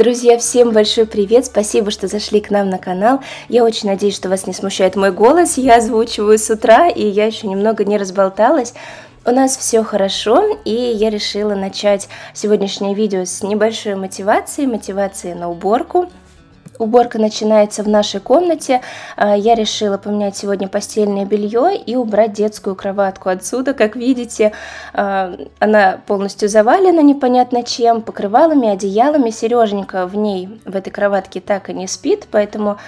Друзья, всем большой привет! Спасибо, что зашли к нам на канал. Я очень надеюсь, что вас не смущает мой голос. Я озвучиваю с утра, и я еще немного не разболталась. У нас все хорошо, и я решила начать сегодняшнее видео с небольшой мотивации на уборку. Уборка начинается в нашей комнате. Я решила поменять сегодня постельное белье и убрать детскую кроватку отсюда. Как видите, она полностью завалена непонятно чем, покрывалами, одеялами. Сереженька в ней, в этой кроватке, так и не спит, поэтому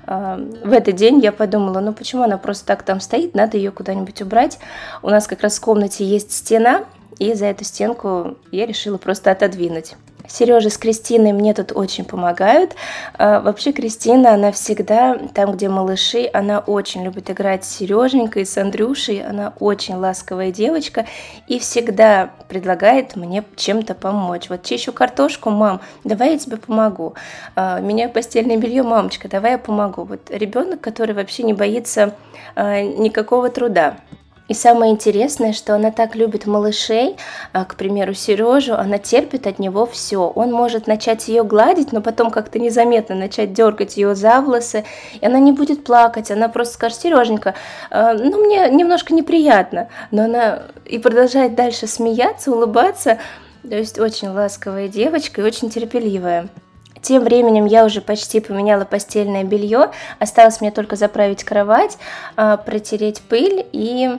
в этот день я подумала, ну почему она просто так там стоит, надо ее куда-нибудь убрать. У нас как раз в комнате есть стена, и за эту стенку я решила просто отодвинуть. Сережа с Кристиной мне тут очень помогают. Вообще Кристина, она всегда там, где малыши, она очень любит играть с Сереженькой, с Андрюшей. Она очень ласковая девочка и всегда предлагает мне чем-то помочь. Вот чищу картошку, мам, давай я тебе помогу. Меняю постельное белье, мамочка, давай я помогу. Вот ребенок, который вообще не боится никакого труда. И самое интересное, что она так любит малышей, к примеру, Сережу, она терпит от него все. Он может начать ее гладить, но потом как-то незаметно начать дергать ее за волосы, и она не будет плакать, она просто скажет: Сереженька, ну мне немножко неприятно, но она и продолжает дальше смеяться, улыбаться, то есть очень ласковая девочка и очень терпеливая. Тем временем я уже почти поменяла постельное белье, осталось мне только заправить кровать, протереть пыль и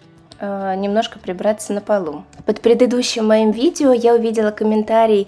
немножко прибраться на полу. Под предыдущим моим видео я увидела комментарий,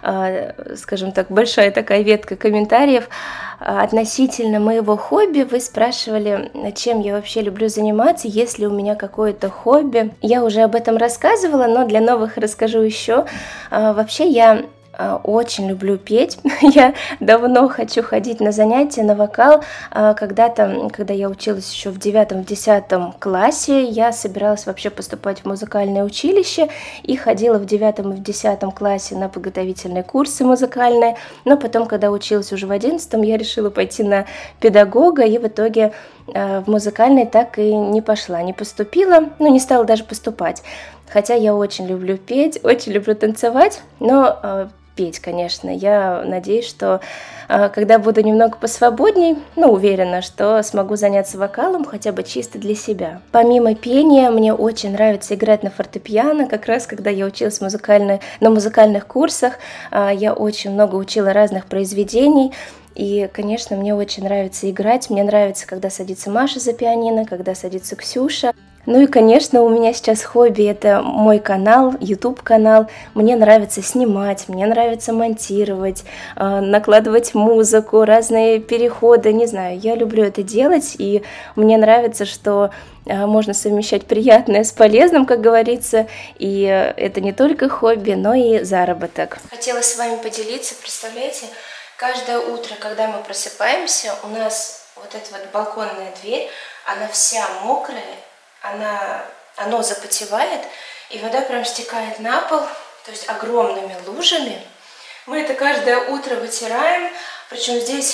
скажем так, большая такая ветка комментариев относительно моего хобби. Вы спрашивали, чем я вообще люблю заниматься, есть ли у меня какое-то хобби. Я уже об этом рассказывала, но для новых расскажу еще. Вообще я очень люблю петь. Я давно хочу ходить на занятия, на вокал. Когда-то, когда я училась еще в 9-10 классе, я собиралась вообще поступать в музыкальное училище и ходила в 9 и в 10 классе на подготовительные курсы музыкальные. Но потом, когда училась уже в 11, я решила пойти на педагога, и в итоге в музыкальный так и не пошла, не поступила, ну не стала даже поступать. Хотя я очень люблю петь, очень люблю танцевать, но петь, конечно. Я надеюсь, что когда буду немного посвободней, уверена, что смогу заняться вокалом хотя бы чисто для себя. Помимо пения, мне очень нравится играть на фортепиано. Как раз, когда я училась на музыкальных курсах, я очень много учила разных произведений. И, конечно, мне очень нравится играть. Мне нравится, когда садится Маша за пианино, когда садится Ксюша. Ну и, конечно, у меня сейчас хобби — это мой канал, YouTube-канал. Мне нравится снимать, мне нравится монтировать, накладывать музыку, разные переходы, не знаю. Я люблю это делать, и мне нравится, что можно совмещать приятное с полезным, как говорится. И это не только хобби, но и заработок. Хотела с вами поделиться, представляете, каждое утро, когда мы просыпаемся, у нас вот эта вот балконная дверь, она вся мокрая, оно запотевает, и вода прям стекает на пол, то есть огромными лужами. Мы это каждое утро вытираем, причем здесь,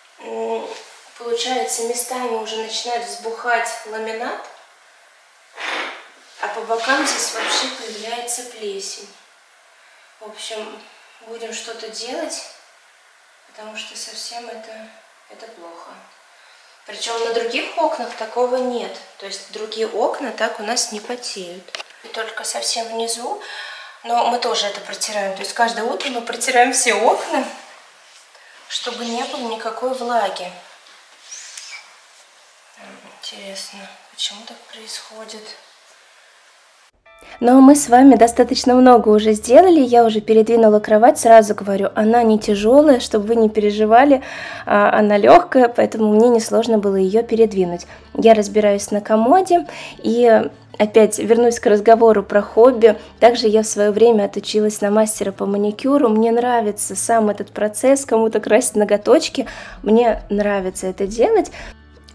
получается, местами уже начинает взбухать ламинат, а по бокам здесь вообще появляется плесень. В общем, будем что-то делать, потому что совсем это плохо. Причем на других окнах такого нет. То есть другие окна так у нас не потеют. И только совсем внизу. Но мы тоже это протираем. То есть каждое утро мы протираем все окна, чтобы не было никакой влаги. Интересно, почему так происходит? Но мы с вами достаточно много уже сделали, я уже передвинула кровать, сразу говорю, она не тяжелая, чтобы вы не переживали, она легкая, поэтому мне несложно было ее передвинуть. Я разбираюсь на комоде и опять вернусь к разговору про хобби. Также я в свое время отучилась на мастера по маникюру, мне нравится сам этот процесс, кому-то красить ноготочки, мне нравится это делать.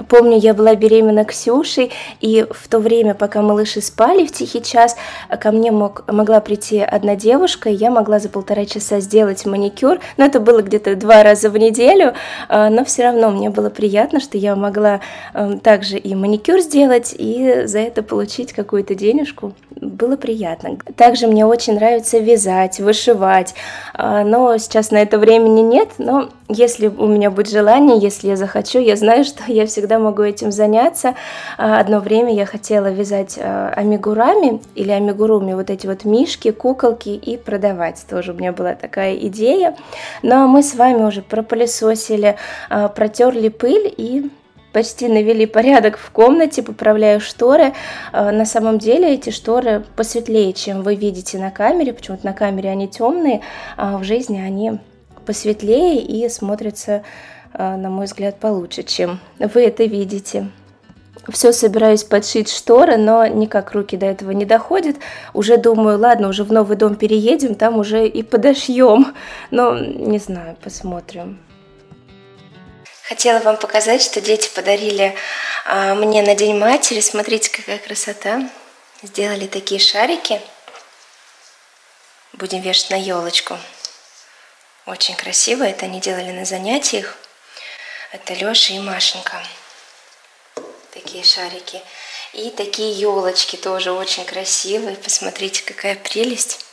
Помню, я была беременна Ксюшей, и в то время, пока малыши спали в тихий час, ко мне могла прийти одна девушка, и я могла за 1,5 часа сделать маникюр. Но это было где-то 2 раза в неделю, но все равно мне было приятно, что я могла также и маникюр сделать, и за это получить какую-то денежку. Было приятно. Также мне очень нравится вязать, вышивать, но сейчас на это времени нет, но если у меня будет желание, если я захочу, я знаю, что я всегда могу этим заняться. Одно время я хотела вязать амигурами или амигуруми, вот эти вот мишки, куколки, и продавать. Тоже у меня была такая идея. Но мы с вами уже пропылесосили, протерли пыль и почти навели порядок в комнате, поправляю шторы. На самом деле эти шторы посветлее, чем вы видите на камере. Почему-то на камере они темные, а в жизни они посветлее и смотрятся, на мой взгляд, получше, чем вы это видите. Все собираюсь подшить шторы, но никак руки до этого не доходят. Уже думаю, ладно, уже в новый дом переедем, там уже и подошьем. Но не знаю, посмотрим. Хотела вам показать, что дети подарили мне на День матери. Смотрите, какая красота. Сделали такие шарики. Будем вешать на елочку. Очень красиво. Это они делали на занятиях. Это Леша и Машенька. Такие шарики. И такие елочки тоже очень красивые. Посмотрите, какая прелесть.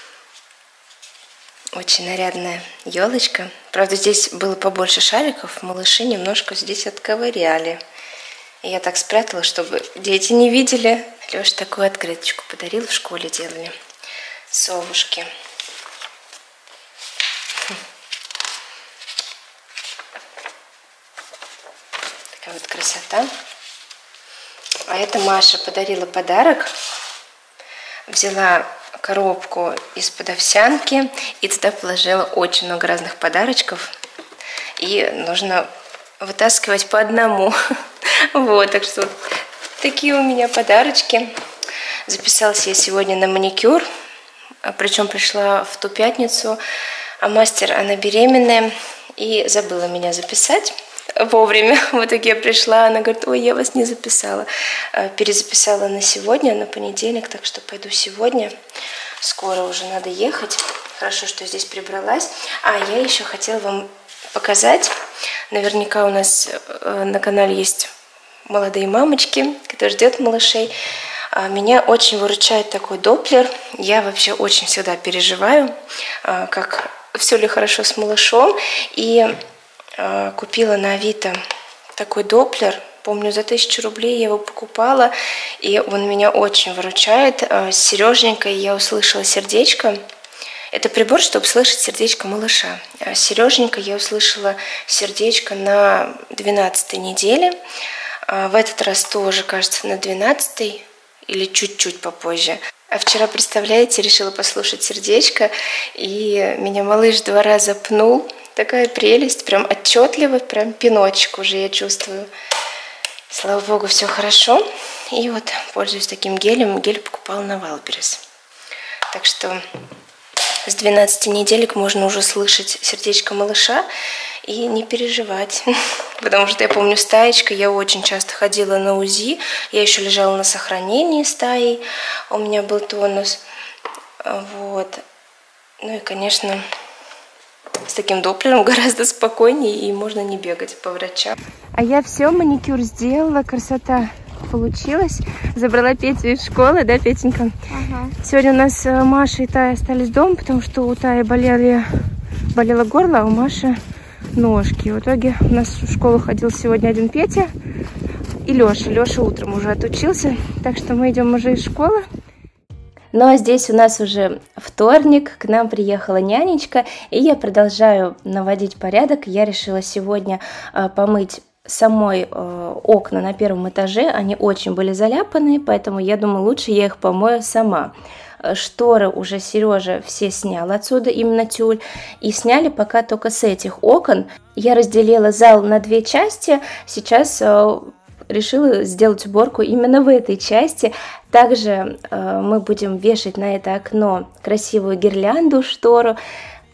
Очень нарядная елочка. Правда, здесь было побольше шариков. Малыши немножко здесь отковыряли. И я так спрятала, чтобы дети не видели. Леша такую открыточку подарил, в школе делали. Совушки. Такая вот красота. А это Маша подарила подарок. Взяла коробку из-под овсянки и туда положила очень много разных подарочков. И нужно вытаскивать по одному. Вот, так что такие у меня подарочки. Записалась я сегодня на маникюр. Причем пришла в ту пятницу. А мастер, она беременная. И забыла меня записать вовремя. В итоге я пришла, она говорит, ой, я вас не записала. Перезаписала на сегодня, на понедельник, так что пойду сегодня. Скоро уже надо ехать. Хорошо, что здесь прибралась. А я еще хотела вам показать. Наверняка у нас на канале есть молодые мамочки, которые ждут малышей. Меня очень выручает такой доплер. Я вообще очень всегда переживаю, как все ли хорошо с малышом. И купила на Авито такой доплер. Помню, за 1000 рублей я его покупала, и он меня очень выручает. С Сереженькой я услышала сердечко. Это прибор, чтобы слышать сердечко малыша. С Сереженькой я услышала сердечко на 12-й неделе. В этот раз тоже, кажется, на 12-й или чуть-чуть попозже. А вчера, представляете, решила послушать сердечко, и меня малыш 2 раза пнул. Такая прелесть, прям отчетливо, прям пиночек уже я чувствую. Слава богу, все хорошо. И вот пользуюсь таким гелем. Гель покупала на Валберес. Так что с 12 неделек можно уже слышать сердечко малыша и не переживать. Потому что я помню, с Таечкой я очень часто ходила на УЗИ. Я еще лежала на сохранении с Таей. У меня был тонус. Вот. Ну и, конечно, с таким доплером гораздо спокойнее, и можно не бегать по врачам. А я все, маникюр сделала, красота получилась. Забрала Петю из школы, да, Петенька? Ага. Сегодня у нас Маша и Тая остались дома, потому что у Таи болело горло, а у Маши ножки. В итоге у нас в школу ходил сегодня один Петя и Леша. Леша утром уже отучился, так что мы идем уже из школы. Ну а здесь у нас уже вторник, к нам приехала нянечка, и я продолжаю наводить порядок. Я решила сегодня помыть самой окна на 1-м этаже, они очень были заляпаны, поэтому я думаю, лучше я их помою сама. Шторы уже Сережа все снял отсюда, именно тюль, и сняли пока только с этих окон. Я разделила зал на 2 части, сейчас решила сделать уборку именно в этой части. Также мы будем вешать на это окно красивую гирлянду, штору.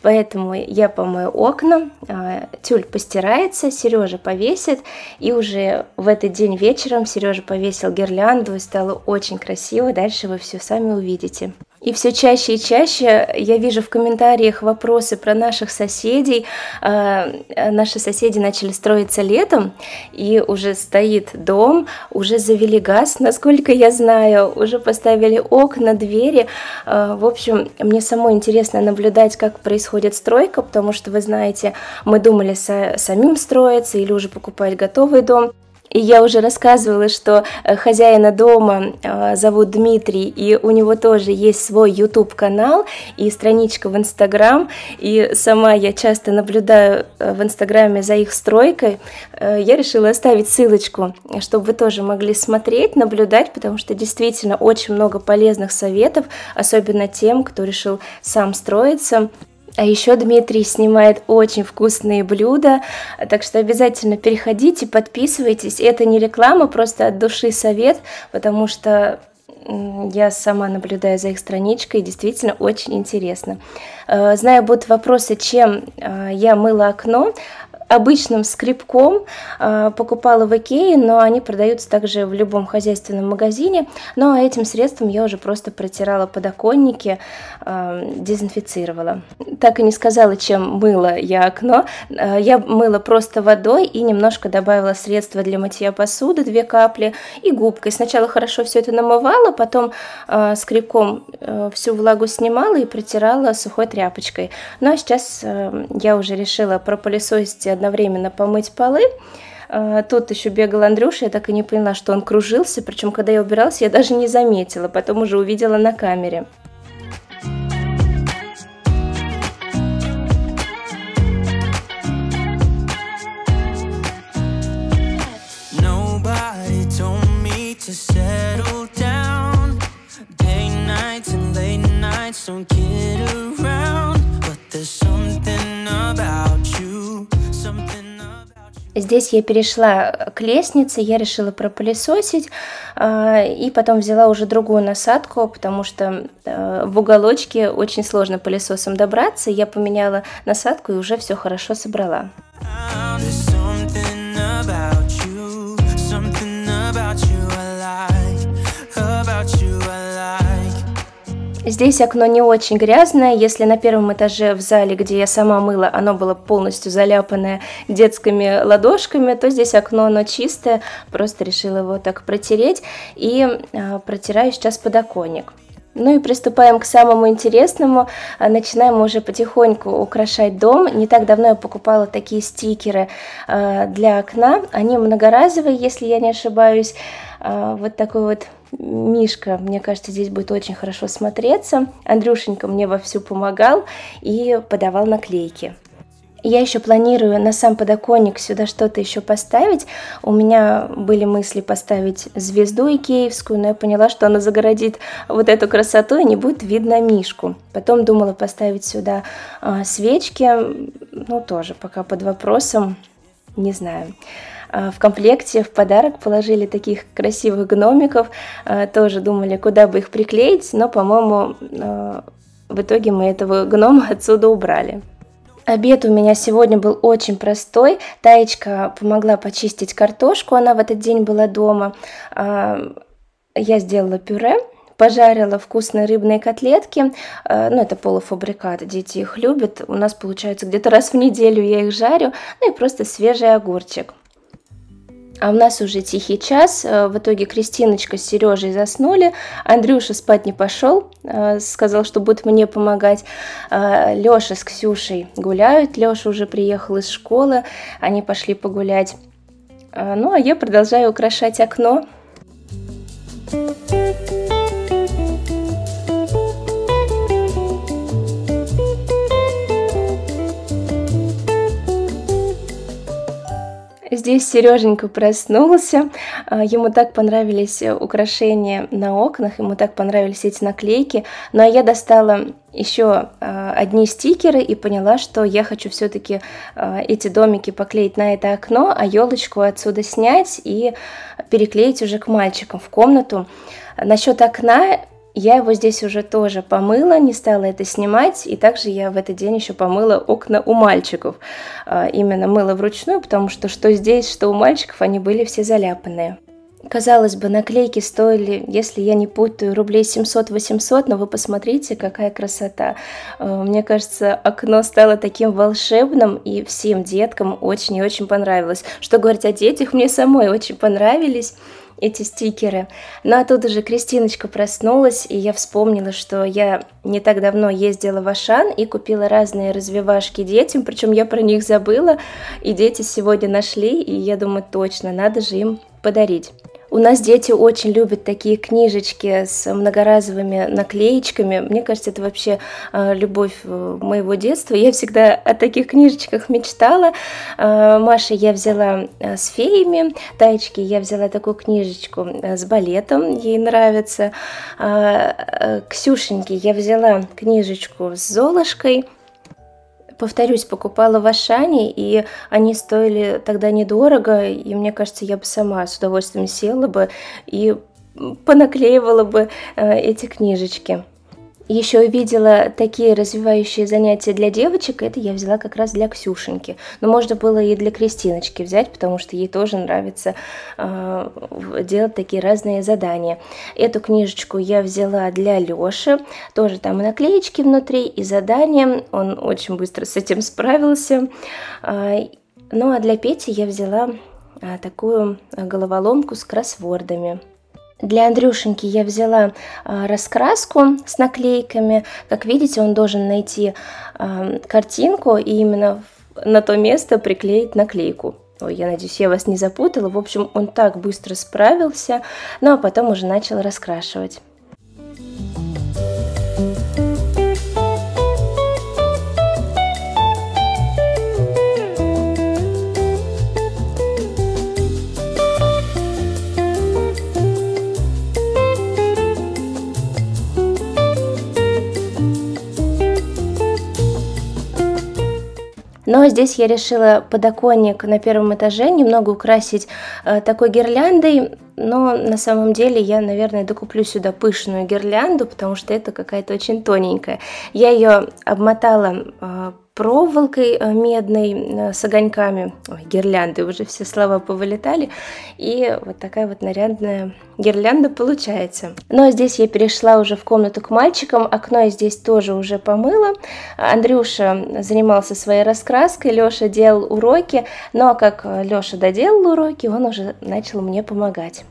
Поэтому я помою окна, тюль постирается, Сережа повесит, и уже в этот день вечером Сережа повесил гирлянду, и стало очень красиво, дальше вы все сами увидите. И все чаще и чаще я вижу в комментариях вопросы про наших соседей. Наши соседи начали строиться летом, и уже стоит дом, уже завели газ, насколько я знаю, уже поставили окна, двери. В общем, мне самой интересно наблюдать, как происходит стройка, потому что, вы знаете, мы думали самим строиться или уже покупать готовый дом. И я уже рассказывала, что хозяина дома зовут Дмитрий, и у него тоже есть свой YouTube-канал и страничка в Instagram, и сама я часто наблюдаю в Инстаграме за их стройкой. Я решила оставить ссылочку, чтобы вы тоже могли смотреть, наблюдать, потому что действительно очень много полезных советов, особенно тем, кто решил сам строиться. А еще Дмитрий снимает очень вкусные блюда, так что обязательно переходите, подписывайтесь. Это не реклама, просто от души совет, потому что я сама наблюдаю за их страничкой, и действительно очень интересно. Знаю, будут вопросы, чем я мыла окно. Обычным скребком, покупала в Икее, но они продаются также в любом хозяйственном магазине. Но этим средством я уже просто протирала подоконники, дезинфицировала. Так и не сказала, чем мыла я окно. Я мыла просто водой и немножко добавила средства для мытья посуды, 2 капли, и губкой. Сначала хорошо все это намывала, потом скребком всю влагу снимала и протирала сухой тряпочкой. Ну а сейчас я уже решила пропылесосить одновременно помыть полы. Тут еще бегал Андрюша, я так и не поняла, что он кружился, причем когда я убиралась, я даже не заметила, потом уже увидела на камере. Здесь я перешла к лестнице, я решила пропылесосить, и потом взяла уже другую насадку, потому что в уголочке очень сложно пылесосом добраться. Я поменяла насадку и уже все хорошо собрала. Здесь окно не очень грязное. Если на первом этаже в зале, где я сама мыла, оно было полностью заляпанное детскими ладошками, то здесь окно, оно чистое. Просто решила его так протереть. И протираю сейчас подоконник. Ну и приступаем к самому интересному. Начинаем уже потихоньку украшать дом. Не так давно я покупала такие стикеры для окна. Они многоразовые, если я не ошибаюсь. Вот такой вот мишка, мне кажется, здесь будет очень хорошо смотреться. Андрюшенька мне вовсю помогал и подавал наклейки. Я еще планирую на сам подоконник сюда что-то еще поставить. У меня были мысли поставить звезду икеевскую, но я поняла, что она загородит вот эту красоту и не будет видно мишку. Потом думала поставить сюда свечки, ну тоже пока под вопросом, не знаю. В комплекте в подарок положили таких красивых гномиков, тоже думали, куда бы их приклеить, но, по-моему, в итоге мы этого гнома отсюда убрали. Обед у меня сегодня был очень простой. Таечка помогла почистить картошку, она в этот день была дома. Я сделала пюре, пожарила вкусные рыбные котлетки. Ну, это полуфабрикат, дети их любят. У нас получается где-то раз в неделю я их жарю. Ну и просто свежий огурчик. А у нас уже тихий час, в итоге Кристиночка с Сережей заснули, Андрюша спать не пошел, сказал, что будет мне помогать, Леша с Ксюшей гуляют, Леша уже приехал из школы, они пошли погулять, ну а я продолжаю украшать окно. Здесь Сереженька проснулся, ему так понравились украшения на окнах, ему так понравились эти наклейки, ну а я достала еще одни стикеры и поняла, что я хочу все-таки эти домики поклеить на это окно, а елочку отсюда снять и переклеить уже к мальчикам в комнату. Насчет окна Я его здесь уже тоже помыла, не стала это снимать, и также я в этот день еще помыла окна у мальчиков. Именно мыла вручную, потому что здесь, что у мальчиков, они были все заляпанные. Казалось бы, наклейки стоили, если я не путаю, рублей 700-800, но вы посмотрите, какая красота. Мне кажется, окно стало таким волшебным, и всем деткам очень и очень понравилось. Что говорить о детях, мне самой очень понравились эти стикеры. Ну а тут уже Кристиночка проснулась, и я вспомнила, что я не так давно ездила в Ашан и купила разные развивашки детям, причем я про них забыла, и дети сегодня нашли, и я думаю, точно, надо же им подарить. У нас дети очень любят такие книжечки с многоразовыми наклеечками. Мне кажется, это вообще любовь моего детства. Я всегда о таких книжечках мечтала. Маше я взяла с феями, Таечке я взяла такую книжечку с балетом, ей нравится. Ксюшеньке я взяла книжечку с Золушкой. Повторюсь, покупала в Ашане, и они стоили тогда недорого, и мне кажется, я бы сама с удовольствием села бы и понаклеивала бы эти книжечки. Еще увидела такие развивающие занятия для девочек, это я взяла как раз для Ксюшеньки. Но можно было и для Кристиночки взять, потому что ей тоже нравится делать такие разные задания. Эту книжечку я взяла для Лёши, тоже там и наклеечки внутри, и задания, он очень быстро с этим справился. Ну а для Пети я взяла такую головоломку с кроссвордами. Для Андрюшеньки я взяла раскраску с наклейками. Как видите, он должен найти картинку и именно на то место приклеить наклейку. Ой, я надеюсь, я вас не запутала. В общем, он так быстро справился, ну а потом уже начал раскрашивать. Но здесь я решила подоконник на первом этаже немного украсить такой гирляндой, но на самом деле я, наверное, докуплю сюда пышную гирлянду, потому что это какая-то очень тоненькая. Я ее обмотала проволокой медной с огоньками, гирлянды, уже все слова повылетали, и вот такая вот нарядная гирлянда получается. Но здесь я перешла уже в комнату к мальчикам, окно я здесь тоже уже помыла. Андрюша занимался своей раскраской, Леша делал уроки, но как Леша доделал уроки, он уже начал мне помогать.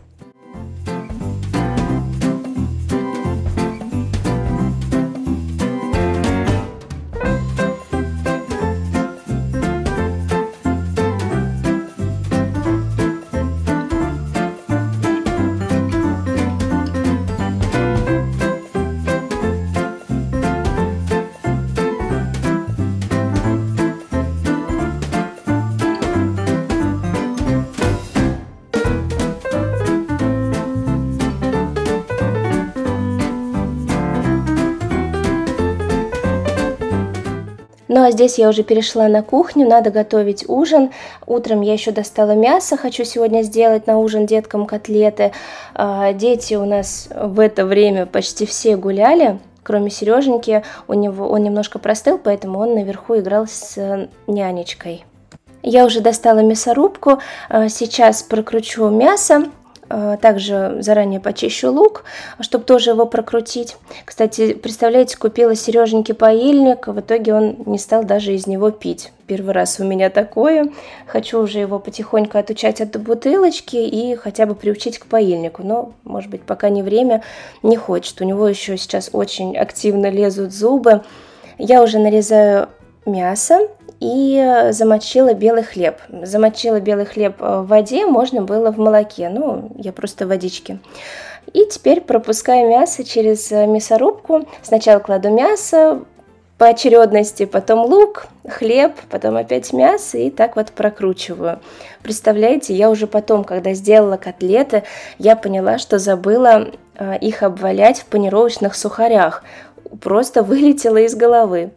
Ну а здесь я уже перешла на кухню, надо готовить ужин. Утром я еще достала мясо, хочу сегодня сделать на ужин деткам котлеты. Дети у нас в это время почти все гуляли, кроме Сереженьки. Он немножко простыл, поэтому он наверху играл с нянечкой. Я уже достала мясорубку, сейчас прокручу мясо. Также заранее почищу лук, чтобы тоже его прокрутить. Кстати, представляете, купила Сереженьке паильник, в итоге он не стал даже из него пить. Первый раз у меня такое. Хочу уже его потихоньку отучать от бутылочки и хотя бы приучить к паильнику. Но, может быть, пока не время, не хочет. У него еще сейчас очень активно лезут зубы. Я уже нарезаю мясо и замочила белый хлеб. Замочила белый хлеб в воде, можно было в молоке, ну, я просто водички. И теперь пропускаю мясо через мясорубку. Сначала кладу мясо по очередности, потом лук, хлеб, потом опять мясо и так вот прокручиваю. Представляете, я уже потом, когда сделала котлеты, я поняла, что забыла их обвалять в панировочных сухарях. Просто вылетело из головы.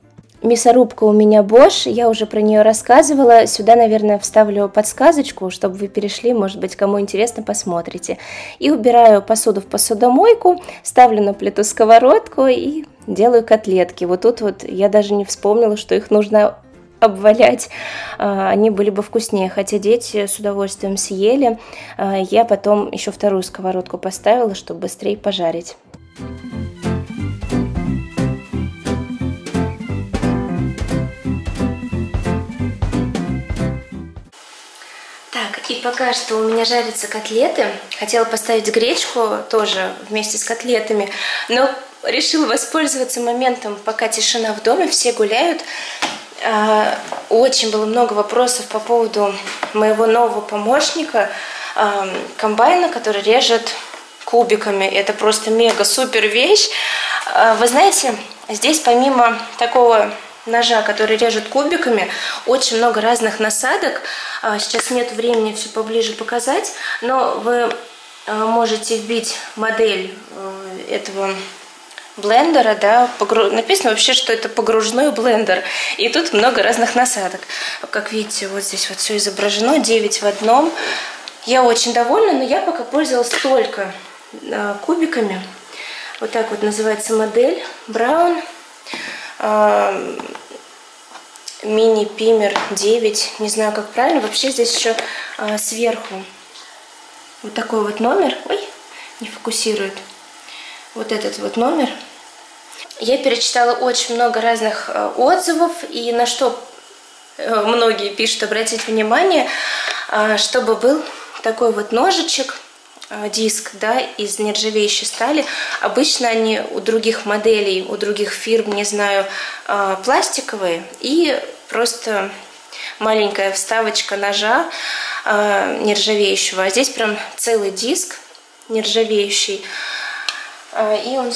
Мясорубка у меня Bosch, я уже про нее рассказывала. Сюда, наверное, вставлю подсказочку, чтобы вы перешли, может быть, кому интересно, посмотрите. И убираю посуду в посудомойку, ставлю на плиту сковородку и делаю котлетки. Вот тут вот я даже не вспомнила, что их нужно обвалять, они были бы вкуснее, хотя дети с удовольствием съели. Я потом еще вторую сковородку поставила, чтобы быстрее пожарить. И пока что у меня жарятся котлеты. Хотела поставить гречку тоже вместе с котлетами, но решила воспользоваться моментом, пока тишина в доме, все гуляют. Очень было много вопросов по поводу моего нового помощника, комбайна, который режет кубиками. Это просто мега-супер вещь. Вы знаете, здесь помимо такого ножа, который режет кубиками, очень много разных насадок. Сейчас нет времени все поближе показать, но вы можете вбить модель этого блендера, да, написано вообще, что это погружной блендер, и тут много разных насадок. Как видите, вот здесь вот все изображено, 9 в одном. Я очень довольна, но я пока пользовалась только кубиками. Вот так вот называется модель Браун. Мини-пимер 9, не знаю, как правильно. Вообще здесь еще сверху вот такой вот номер. Ой, не фокусирует. Вот этот вот номер. Я перечитала очень много разных отзывов, и на что многие пишут обратить внимание, чтобы был такой вот ножичек, диск, да, из нержавеющей стали. Обычно они у других моделей, у других фирм, не знаю, пластиковые, и просто маленькая вставочка ножа нержавеющего. А здесь прям целый диск нержавеющий, и он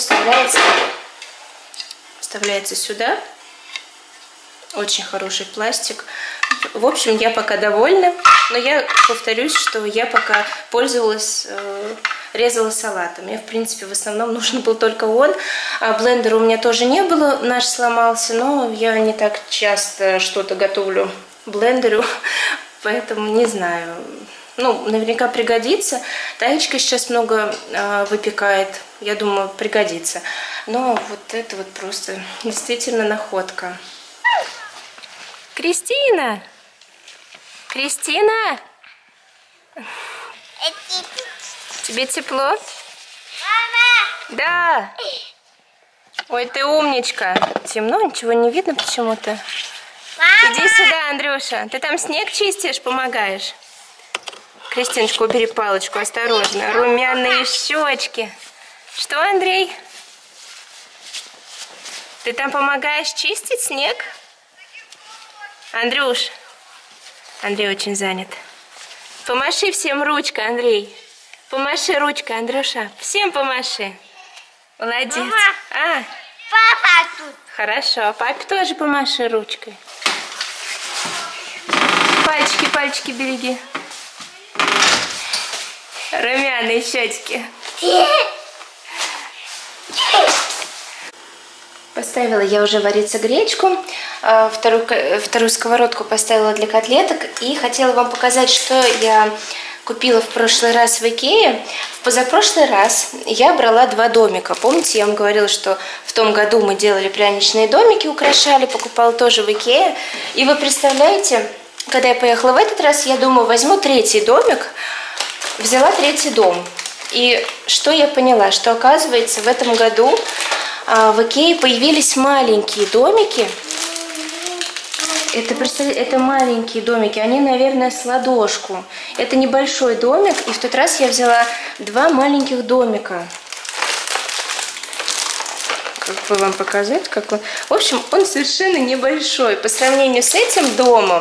вставляется сюда. Очень хороший пластик. В общем, я пока довольна, но я повторюсь, что я пока пользовалась, резала салатом. Я, в принципе, в основном нужен был только он. Блендера у меня тоже не было, наш сломался, но я не так часто что-то готовлю блендеру, поэтому не знаю. Ну, наверняка пригодится. Таечка сейчас много выпекает, я думаю, пригодится. Но вот это вот просто действительно находка. Кристина! Кристина! Тебе тепло? Мама! Да! Ой, ты умничка. Темно, ничего не видно почему-то. Иди сюда, Андрюша. Ты там снег чистишь, помогаешь? Кристиночка, убери палочку, осторожно. Румяные щечки. Что, Андрей? Ты там помогаешь чистить снег? Андрюш. Андрей очень занят. Помаши всем ручкой, Андрей. Помаши ручкой, Андрюша. Всем помаши. Молодец. Мама, папа тут. Хорошо. Папе тоже помаши ручкой. Пальчики, пальчики береги. Румяные щечки. Поставила я уже вариться гречку, вторую сковородку поставила для котлеток, и хотела вам показать, что я купила в прошлый раз в Икее. В позапрошлый раз я брала 2 домика. Помните, я вам говорила, что в том году мы делали пряничные домики, украшали, покупала тоже в Икее. И вы представляете, когда я поехала в этот раз, я думаю, возьму 3-й домик, взяла 3-й дом. И что я поняла, что оказывается в этом году в Икее появились маленькие домики. Это маленькие домики, они, наверное, с ладошку. Это небольшой домик, и в тот раз я взяла 2 маленьких домика. Как бы вам показать, как он... В общем, он совершенно небольшой по сравнению с этим домом.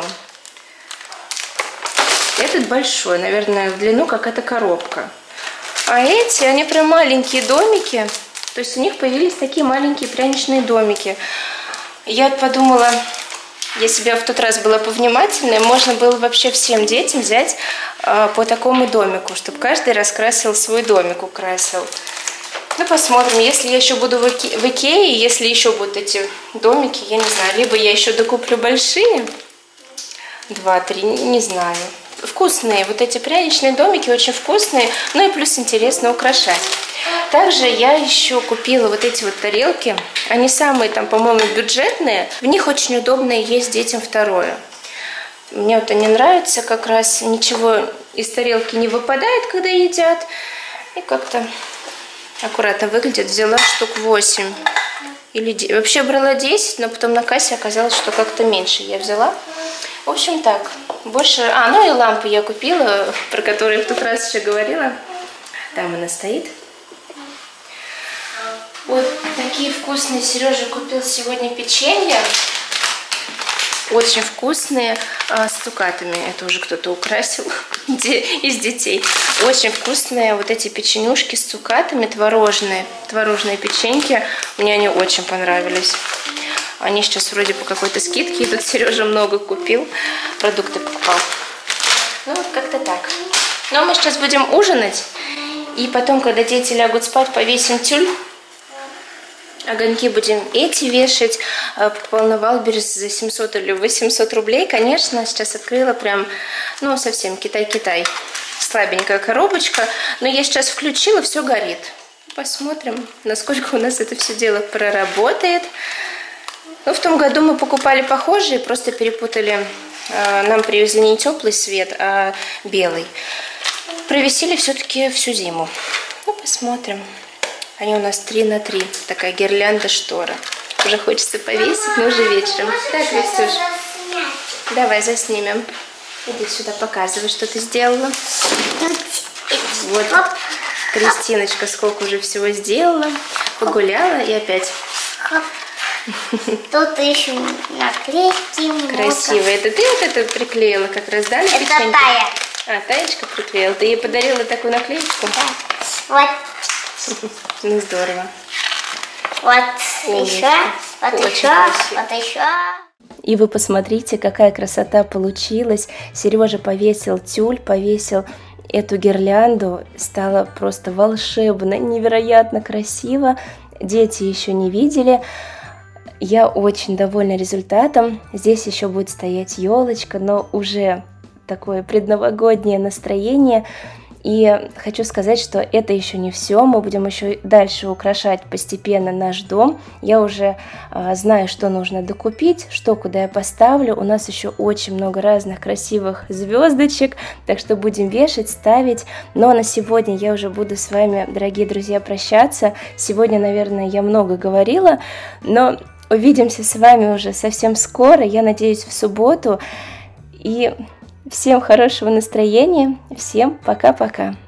Этот большой, наверное, в длину какая-то коробка. А эти, они прям маленькие домики. То есть у них появились такие маленькие пряничные домики. Я подумала, если бы я в тот раз была повнимательнее, можно было вообще всем детям взять по такому домику, чтобы каждый раскрасил свой домик, украсил. Ну, посмотрим, если я еще буду в Икее, если еще будут эти домики, я не знаю, либо я еще докуплю большие, 2-3, не знаю. Вкусные, вот эти пряничные домики очень вкусные, ну и плюс интересно украшать. Также я еще купила вот эти вот тарелки, они самые там, по-моему, бюджетные, в них очень удобно есть детям второе. Мне вот они нравятся, как раз ничего из тарелки не выпадает, когда едят, и как-то аккуратно выглядит. Взяла штук 8 или 10. Вообще брала 10, но потом на кассе оказалось, что как-то меньше я взяла. В общем, так. Больше... ну и лампу я купила, про которую я в тот раз еще говорила. Там она стоит. Вот такие вкусные. Сережа купил сегодня печенье. Очень вкусные, с цукатами. Это уже кто-то украсил из детей. Очень вкусные вот эти печенюшки с цукатами, творожные печеньки. Мне они очень понравились. Они сейчас вроде по какой-то скидке. И тут Сережа много купил. Продукты покупал. Ну, вот как-то так. Ну, а мы сейчас будем ужинать. И потом, когда дети лягут спать, повесим тюль. Огоньки будем эти вешать. Покупала на Вайлдберрис за 700 или 800 рублей. Конечно, сейчас открыла прям, ну, совсем Китай-Китай. Слабенькая коробочка. Но я сейчас включила, все горит. Посмотрим, насколько у нас это все дело проработает. Ну, в том году мы покупали похожие, просто перепутали. Нам привезли не теплый свет, а белый. Провисели все-таки всю зиму. Ну, посмотрим. Они у нас 3 на 3. Такая гирлянда штора. Уже хочется повесить, но уже вечером. Так, Кристюш, давай заснимем. Иди сюда, показывай, что ты сделала. Вот, Кристиночка сколько уже всего сделала. Погуляла и опять. Тут еще наклейки. Красиво. Это ты вот это приклеила как раз, да, на печенье? Это Тая. Таечка приклеила. Ты ей подарила такую наклеечку? Да. Вот. Ну, здорово. Вот еще, вот очень еще, красиво. вот еще. И вы посмотрите, какая красота получилась. Сережа повесил тюль, повесил эту гирлянду. Стало просто волшебно, невероятно красиво. Дети еще не видели. Я очень довольна результатом. Здесь еще будет стоять елочка, но уже такое предновогоднее настроение. И хочу сказать, что это еще не все. Мы будем еще дальше украшать постепенно наш дом. Я уже знаю, что нужно докупить, что куда я поставлю. У нас еще очень много разных красивых звездочек, так что будем вешать, ставить. Но на сегодня я уже буду с вами, дорогие друзья, прощаться. Сегодня, наверное, я много говорила, но увидимся с вами уже совсем скоро. Я надеюсь, в субботу. И всем хорошего настроения, всем пока-пока.